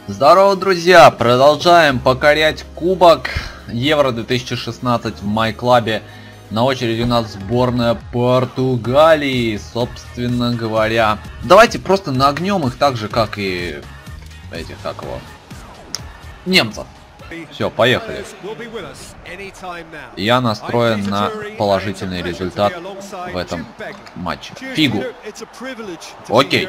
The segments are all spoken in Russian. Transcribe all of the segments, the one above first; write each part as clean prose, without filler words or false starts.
Здорово, друзья! Продолжаем покорять Кубок Евро 2016 в MyClub. На очереди у нас сборная Португалии, собственно говоря. Давайте просто нагнем их так же, как и этих, как его, немцев. Все, поехали. Я настроен на положительный результат в этом матче. Фигу. Окей.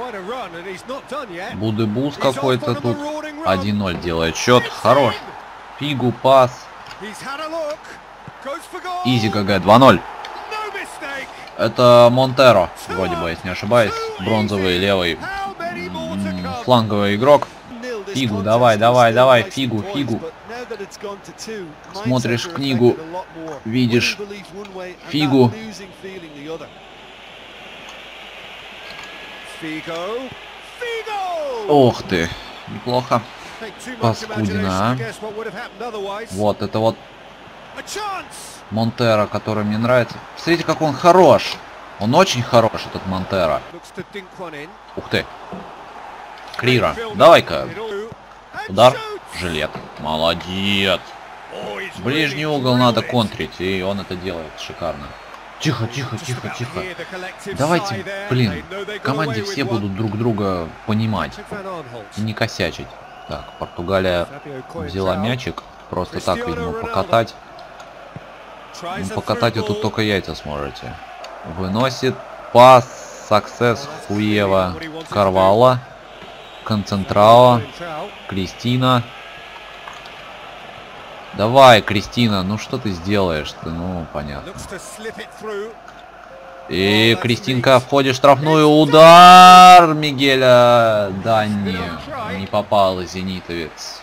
Будебус какой-то тут. 1-0 делает счет. Хорош. Фигу, пас. Изи ГГ 2-0. Это Монтеро, вроде бы, если не ошибаюсь. Бронзовый левый фланговый игрок. Фигу, давай, фигу. Смотришь в книгу, видишь фигу. Ох ты, неплохо. Паскудина. Вот, это вот Монтеро, который мне нравится. Смотрите, как он хорош. Он очень хорош, этот Монтеро. Ух ты. Крира, давай-ка. Удар, жилет. Молодец. Ближний угол надо контрить, и он это делает шикарно. Тихо. Давайте, блин, в команде все будут друг друга понимать и не косячить. Так, Португалия взяла мячик. Просто так, видимо, покатать. Ну, покатать вы тут только яйца сможете. Выносит пас, саксесс, Хуева, Карвала. Концентрао, Кристина. Давай, Кристина, ну что ты сделаешь-то? Ну, понятно. И Кристинка входит в штрафную. Удар Мигеля. Да не попал зенитовец.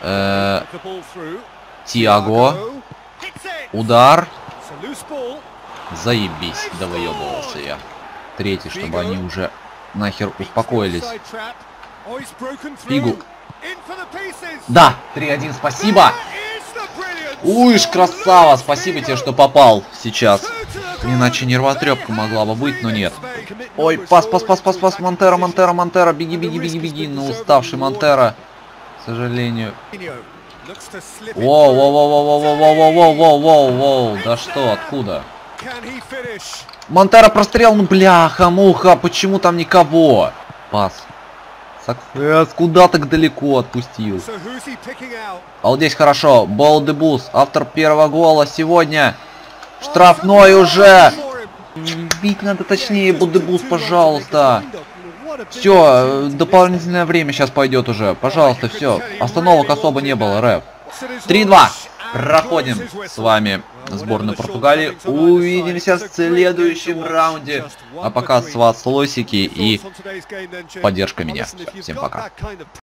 Тиаго. Удар. Заебись, да выебывался я. Третий, чтобы они уже нахер успокоились. Фигу. Да, 3-1, спасибо. Уж красава, спасибо тебе, что попал сейчас. Иначе нервотрепка могла бы быть, но нет. Ой, пас, Монтеро, беги. Ну, уставший Монтеро, к сожалению. Воу, да что, откуда? Монтеро прострел, ну бляха-муха, почему там никого? Пас. Куда так далеко отпустил? А вот здесь хорошо. Болдебус, автор первого гола сегодня. Штрафной уже. Бить надо точнее, Болдебус, пожалуйста. Все, дополнительное время сейчас пойдет уже. Пожалуйста, все. Остановок особо не было, рэп. 3-2. Проходим с вами сборную Португалии. Увидимся в следующем раунде. А пока с вас лосики и поддержка меня. Всем пока.